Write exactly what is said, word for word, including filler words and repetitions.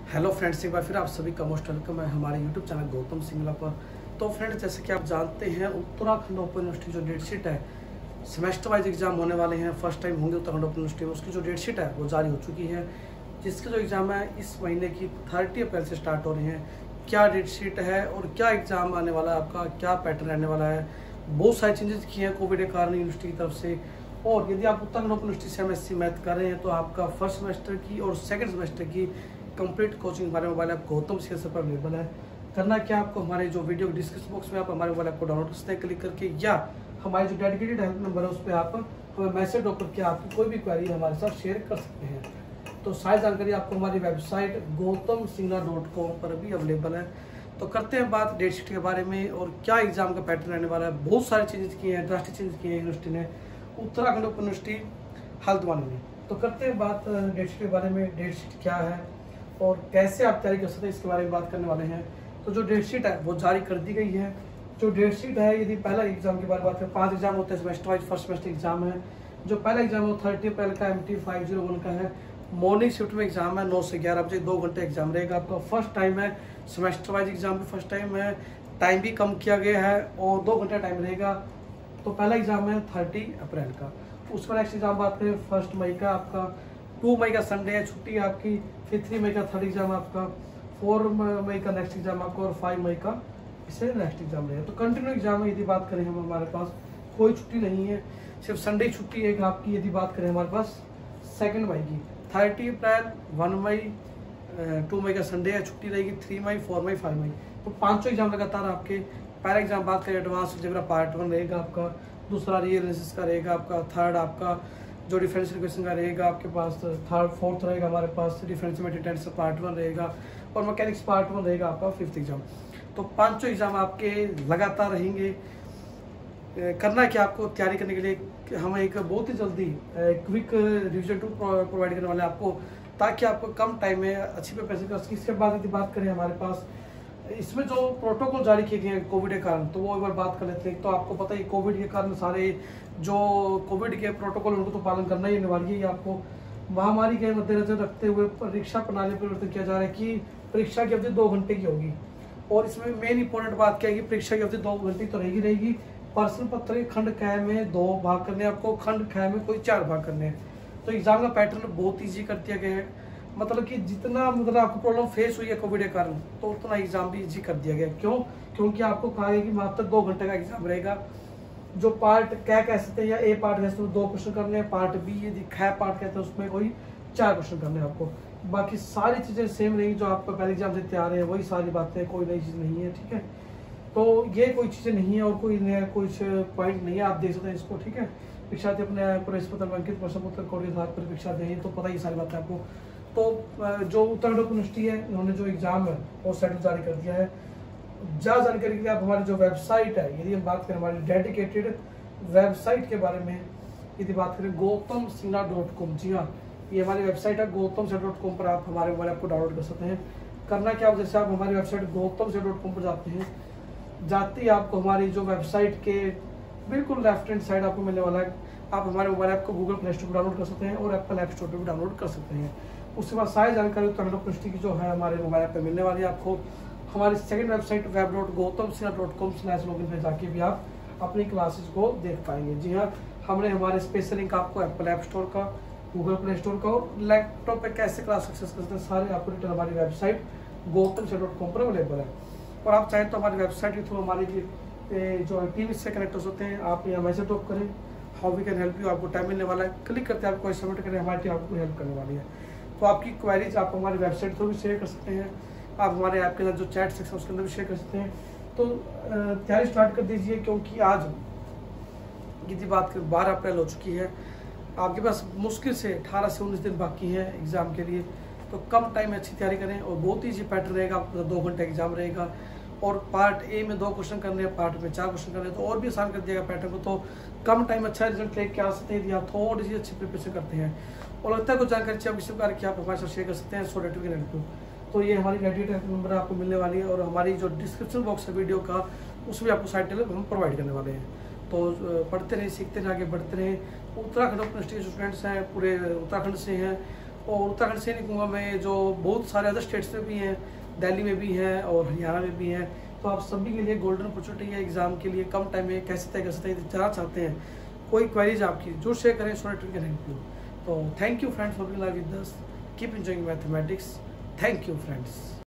Hello friends, एक बार फिर आप सभी का मोस्ट वेलकम है हमारे यूट्यूब चैनल गौतम सिंगला पर। तो फ्रेंड्स, जैसे कि आप जानते हैं, उत्तराखंड ओपन यूनिवर्सिटी जो डेट शीट है, सेमेस्टर वाइज एग्जाम होने वाले हैं, फर्स्ट टाइम होंगे उत्तराखंड ओपन यूनिवर्सिटी में। उसकी जो डेट शीट है वो जारी हो चुकी है, जिसके जो एग्ज़ाम है इस महीने की थर्टी अप्रैल से स्टार्ट हो रहे हैं। क्या डेट शीट है और क्या एग्ज़ाम आने वाला है, आपका क्या पैटर्न रहने वाला है, बहुत सारी चेंजेस किए हैं कोविड के कारण यूनिवर्सिटी की तरफ से। और यदि आप उत्तराखंड ओपन यूनिवर्सिटी से एम.एस.सी मैथ कर रहे हैं तो आपका फर्स्ट सेमेस्टर की और सेकंड सेमेस्टर की कंप्लीट कोचिंग हमारे mobile app Gautam Singla sir पर अवेलेबल है। करना क्या, आपको हमारे जो वीडियो डिस्क्रिप्शन बॉक्स में आप हमारे मोबाइल ऐप को डाउनलोड कर सकते हैं क्लिक करके, या हमारे जो डेडिकेटेड हेल्प नंबर है उस पर आप हमें मैसेज ड्रॉप करके आपकी कोई भी क्वेरी हमारे साथ शेयर कर सकते हैं। तो सारी जानकारी आपको हमारी website Gautam Singla dot com पर भी अवेलेबल है। तो करते हैं बात डेट शीट के बारे में और क्या एग्जाम का पैटर्न रहने वाला है। बहुत सारे चेंजेस किए हैं, ड्रास्टिक चेंजेस किए हैं यूनिवर्सिटी ने, उत्तराखंड ओपन यूनिवर्सिटी हल्द्वानी में। तो करते हैं बात डेट शीट के बारे में, डेट शीट क्या है और कैसे आप तैयारी कर सकते हैं, इसके बारे में बात करने वाले हैं। तो जो डेट शीट है वो जारी कर दी गई है। जो डेट शीट है, यदि पहला एग्जाम की बात बात करें, पांच एग्जाम होते हैं semester wise, first semester exam है। जो पहला एग्जाम है वो थर्टी अप्रैल का M T five zero one का है। मॉर्निंग शिफ्ट में एग्जाम है, नौ से ग्यारह बजे, दो घंटे एग्जाम रहेगा आपका। फर्स्ट टाइम है, सेमेस्टर वाइज एग्जाम भी फर्स्ट टाइम है, टाइम भी कम किया गया है और दो घंटे टाइम रहेगा। तो पहला एग्जाम है थर्टी अप्रैल का। उसका नेक्स्ट एग्जाम बात करें फर्स्ट मई का, आपका टू मई का संडे है, छुट्टी है आपकी। फिर थ्री मई का थर्ड एग्जाम आपका, फोर मई का नेक्स्ट एग्जाम आपका और फाइव मई का इससे नेक्स्ट एग्जाम रहेगा। तो कंटिन्यू एग्जाम है। यदि बात करें हम, हमारे पास कोई छुट्टी नहीं है, सिर्फ संडे छुट्टी है आपकी। यदि बात करें हमारे पास सेकेंड मई की, थर्टी अप्रैल, वन मई, टू मई का संडे है, छुट्टी रहेगी। थ्री मई, फोर मई, फाइव मई, तो पाँचों एग्जाम लगातार आपके। पहला एग्जाम बात करें एडवांस अलजेब्रा पार्ट वन रहेगा आपका, दूसरा रियल एनालिसिस का रहेगा आपका, थर्ड आपका जो डिफरेंशियल इक्वेशन का रहेगा आपके पास, थर्ड फोर्थ रहेगा हमारे पास डिफरेंशियल मेथड पार्ट वन रहेगा और मैकेनिक्स पार्ट वन रहेगा आपका फिफ्थ एग्जाम। तो पांचों एग्जाम आपके लगातार रहेंगे। करना क्या, आपको तैयारी करने के लिए हम एक बहुत ही जल्दी क्विक रिविजन टूल प्रोवाइड करने वाले हैं आपको, ताकि आपको कम टाइम में अच्छी प्रिपरेशन कर सके। इसके बाद यदि बात करें हमारे पास इसमें जो प्रोटोकॉल जारी किए गए हैं कोविड के कारण, तो वो एक बार बात कर लेते हैं। तो आपको पता है कोविड के कारण सारे जो कोविड के प्रोटोकॉल उनको तो पालन करना ही अनिवार्य है। आपको महामारी के मद्देनजर रखते हुए परीक्षा प्रणाली में परिवर्तन किया जा रहा है कि परीक्षा की अवधि दो घंटे की होगी। और इसमें मेन इंपॉर्टेंट बात क्या है कि परीक्षा की अवधि दो घंटे तो रहेगी रहेगी प्रश्न पत्र के खंड ख में दो भाग करने हैं आपको, खंड ख में कोई चार भाग करने हैं। तो एग्जाम का पैटर्न बहुत ईजी कर दिया गया है। मतलब कि जितना मतलब आपको प्रॉब्लम फेस हुई है कोविड के कारण, तो उतना एग्जाम भी इजी कर दिया गया। क्यों? क्योंकि आपको कहा गया कि मात्र दो घंटे का एग्जाम रहेगा। जो पार्ट क्या कह सकते हैं या ए पार्ट कहते हैं दो क्वेश्चन करने हैं, पार्ट बी यदि ख पार्ट कहते हैं उसमें कोई चार क्वेश्चन करने हैं आपको। बाकी सारी चीजें सेम रहेंगी, जो आपको पहले एग्जाम से तैयार है वही सारी बातें, कोई नई चीज नहीं है। ठीक है, तो ये कोई चीजें नहीं है और कोई नया कुछ पॉइंट नहीं है, आप देख सकते हैं इसको। ठीक है, परीक्षार्थी अपने प्रवेश पत्र में अंकित प्रश्न पत्र कोड के आधार पर परीक्षा दें, तो पता ही सारी बात है आपको। तो जो उत्तराखंड ओपन यूनिवर्सिटी है, उन्होंने जो एग्जाम है वो शेड्यूल जारी कर दिया है। ज्यादा जानकारी के लिए आप हमारी जो वेबसाइट है, यदि हम बात करें हमारी डेडिकेटेड वेबसाइट के बारे में, यदि बात करें गौतम सिंगला डॉट कॉम, जी हाँ, ये हमारी वेबसाइट है गौतम सिंगला डॉट कॉम पर आप हमारे मोबाइल ऐप को डाउनलोड कर सकते हैं। करना क्या, जैसे आप हमारी website Gautam Singla dot com पर जाते हैं, जाते ही आपको हमारी जो वेबसाइट के बिल्कुल लेफ्ट हैंड साइड आपको मिलने वाला है। आप हमारे मोबाइल ऐप को गूगल प्ले स्टोर पर डाउनलोड कर सकते हैं और एप्पल ऐप स्टोर पर भी डाउनलोड कर सकते हैं। उसके बाद सारी जानकारी उत्तराखंड यूनिवर्सिटी की जो है हमारे मोबाइल ऐप पे मिलने वाली है आपको। हमारी second website web dot Gautam Singla dot com slash login पे जाके भी आप अपनी क्लासेस को देख पाएंगे। जी हाँ, हमने हमारे स्पेशल लिंक आपको एप्पल ऐप स्टोर का, गूगल प्ले स्टोर का और लैपटॉप पे कैसे क्लास एक्सेस कर सकते हैं, सारे आपको डिटेल हमारी website Gautam Singla dot com पर अवेलेबल है। और आप चाहें तो हमारी वेबसाइट के थ्रू हमारी जो टीम से कनेक्ट हो सकते हैं। आप यहाँ मैसेज ड्रॉप करें, how we can help you, आपको टाइम मिलने वाला है। क्लिक करते हैं, आपको सबमिट करें, हमारी टीम आपको हेल्प करने वाली है। तो आपकी क्वेरीज आप हमारी वेबसाइट थ्रू भी शेयर कर सकते हैं। आप हमारे ऐप के अंदर जो चैट सेक्शन है उसके अंदर भी शेयर कर सकते हैं। तो तैयारी स्टार्ट कर दीजिए, क्योंकि आज यदि बात करें बारह अप्रैल हो चुकी है, आपके पास मुश्किल से अठारह से उन्नीस दिन बाकी हैं एग्जाम के लिए। तो कम टाइम में अच्छी तैयारी करें और बहुत ईजी पैटर्न रहेगा। आपका दो घंटे एग्जाम रहेगा और पार्ट ए में दो क्वेश्चन करने हैं, पार्ट में चार क्वेश्चन करने हैं, तो और भी आसान कर दिएगा पैटर्न को। तो कम टाइम में अच्छा रिजल्ट लेके आ सकते हैं यदि आप थोड़ी सी अच्छी प्रिपरेशन करते हैं। और लगता है कुछ जानकारी चाहिए किसी प्रकार की, आप हमारे साथ शेयर कर सकते हैं so that we can help you. तो ये हमारी डेडिकेटेड नंबर आपको मिलने वाली है और हमारी जो डिस्क्रिप्शन बॉक्स है वीडियो का, उसमें आपको साइट हम प्रोवाइड करने वाले हैं। तो पढ़ते रहें, सीखते रहें, आगे बढ़ते रहें। उत्तराखंड यूनिवर्सिटी के स्टूडेंट्स हैं, पूरे उत्तराखंड से हैं और उत्तराखंड से नहीं कहूँगा मैं, जो बहुत सारे अदर स्टेट्स में भी हैं, दिल्ली में भी हैं और हरियाणा में भी हैं। तो आप सभी के लिए गोल्डन अपॉर्चुनिटी है एग्जाम के लिए, कम टाइम में कैसे तय कर सकते हैं, जाना चाहते हैं, कोई क्वेरीज आपकी जो शेयर करें so that we can help you. तो thank you friends for being live with us, keep enjoying mathematics. Thank you friends.